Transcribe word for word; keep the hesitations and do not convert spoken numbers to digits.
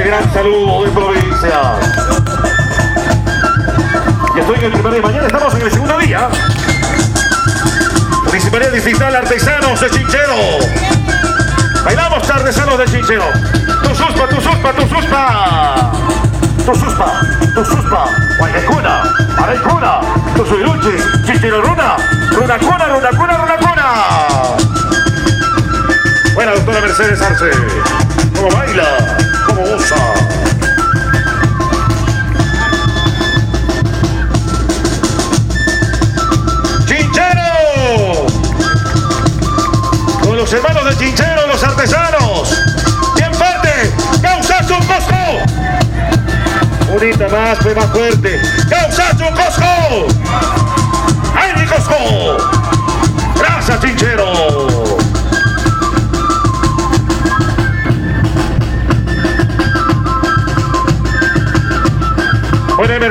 ese gran saludo de provincia. Y estoy en el primer día. Mañana estamos en el segundo día. Municipalidad Distrital Artesanos de Chinchero. Bailamos artesanos de Chinchero. Tu suspa, tu suspa, tu suspa. Tu suspa, tu suspa. Guayacuna, Araicuna, tu suiruchi, Chinchero runa. Runa cuna, runa cuna, runa cuna. Buena doctora Mercedes Arce. Cómo baila, cómo goza. ¡Chinchero! Con los hermanos de Chinchero, los artesanos. ¡Bien fuerte! ¡Causazo un Cosco! Unita más, fue más fuerte. ¡Causazo un Cosco! ¡Ay, mi Cosco! ¡Gracias, Chinchero! Buena